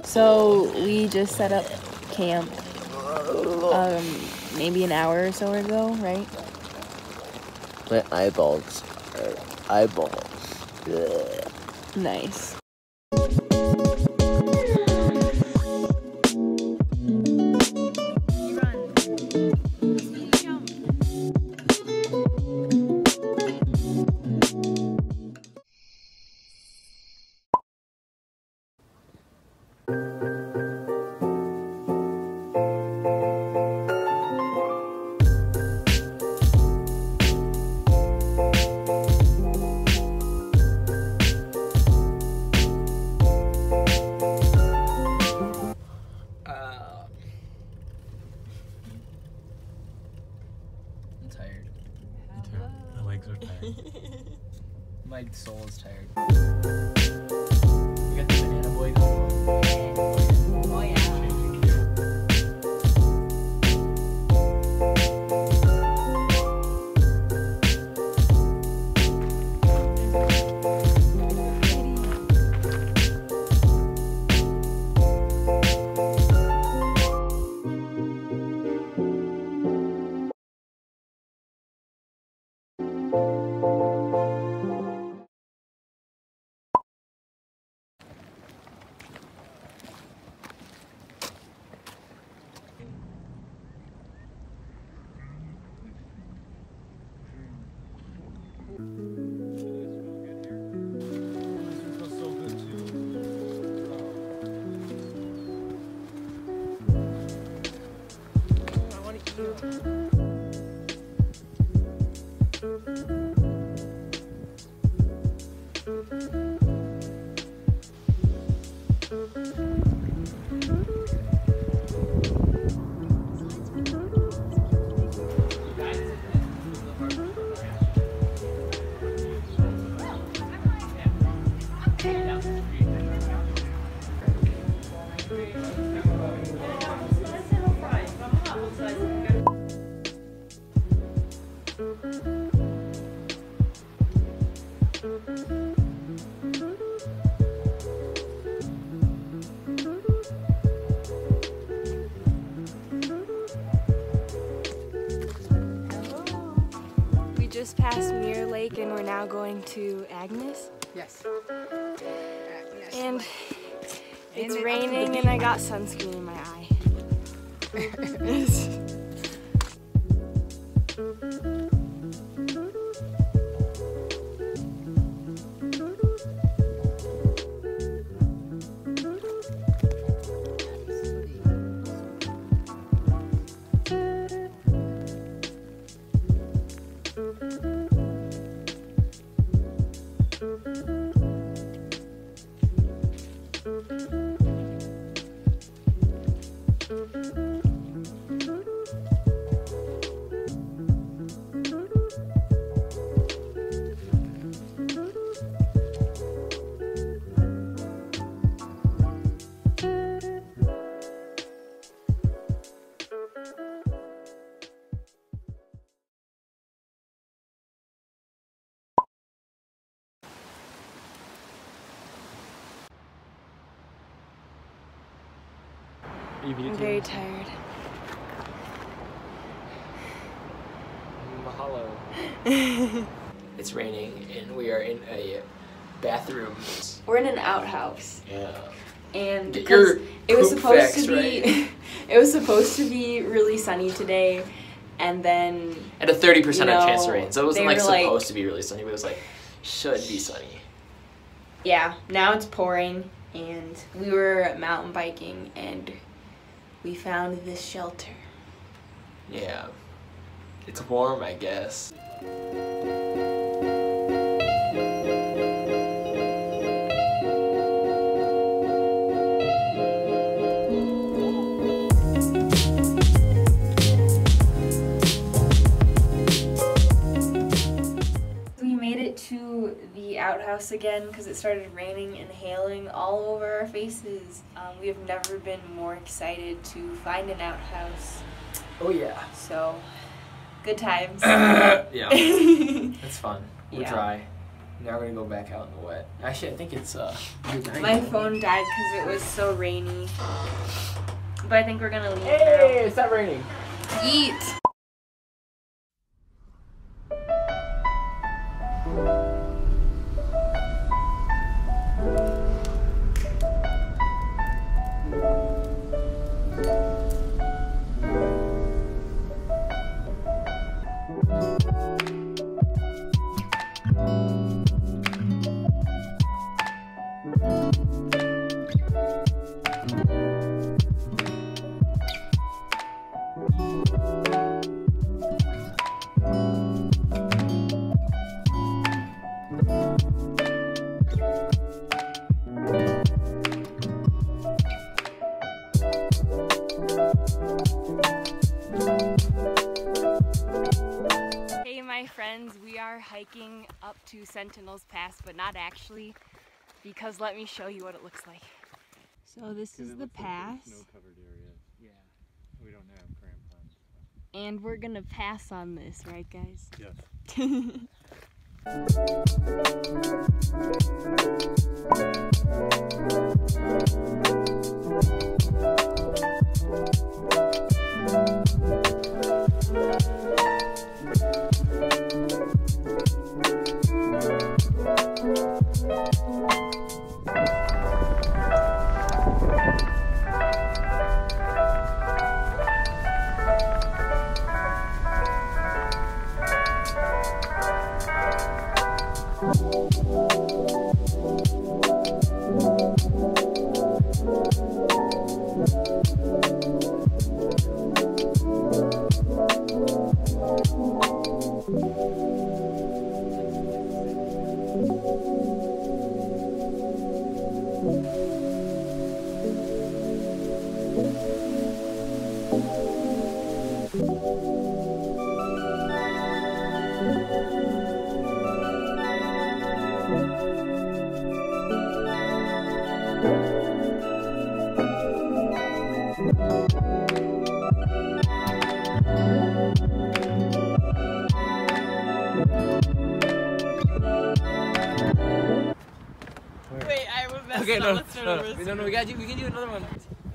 So we just set up camp maybe an hour or so ago, right? My eyeballs are eyeballs. Ugh. Nice. I'm tired. Me too. My legs are tired. My soul is tired. We got the banana boy going on. Oh yeah. We just passed Mirror Lake and we're now going to Agnes. Yes. And it's raining and I got sunscreen in my eye. I'm very tired. Mahalo. It's raining and we are in a bathroom. We're in an outhouse. Yeah. And Get your it was poop supposed facts to be right. it was supposed to be really sunny today, and then And a 30% chance of rain. So it wasn't they like were supposed to be really sunny, but it was like should be sunny. Yeah, now it's pouring and we were mountain biking and we found this shelter. Yeah. It's warm, I guess. We made it to the outhouse again because it started raining and hailing all over our faces. We have never been more excited to find an outhouse. Oh yeah. So, good times. Yeah. It's fun. We're Yeah. dry. Now we're gonna go back out in the wet. Actually, I think it's good night. My phone died because it was so rainy. But I think we're gonna leave Hey, now. it's not raining. Eat! Hey my friends, we are hiking up to Sentinel's Pass, but not actually, because let me show you what it looks like. So this is the pass. Like snow-covered area. Yeah. We don't have crampons. And we're gonna pass on this, right guys? Yes. Wait, I was messed Okay, up. no, Let's start no, over. we can do another one.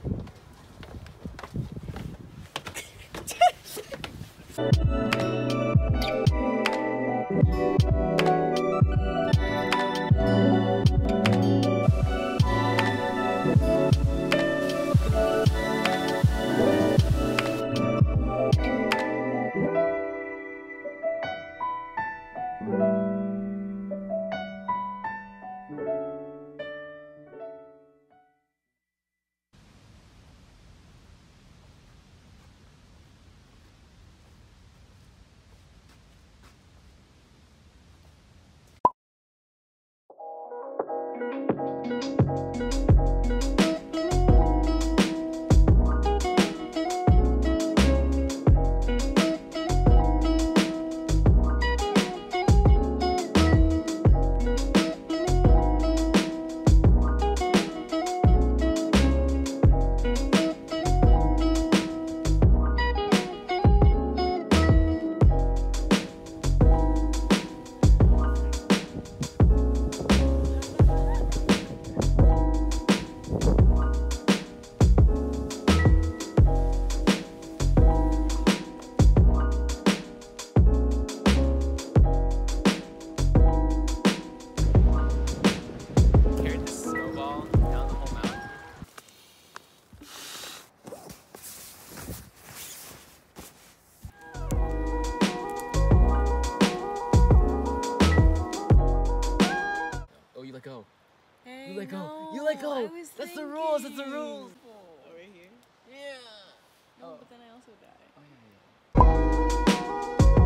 Go. Hey, You let go. no, You let I go. was That's the rules. That's the thinking. rules. Over here? Yeah. No, Oh. but then I also die. Oh, yeah, yeah.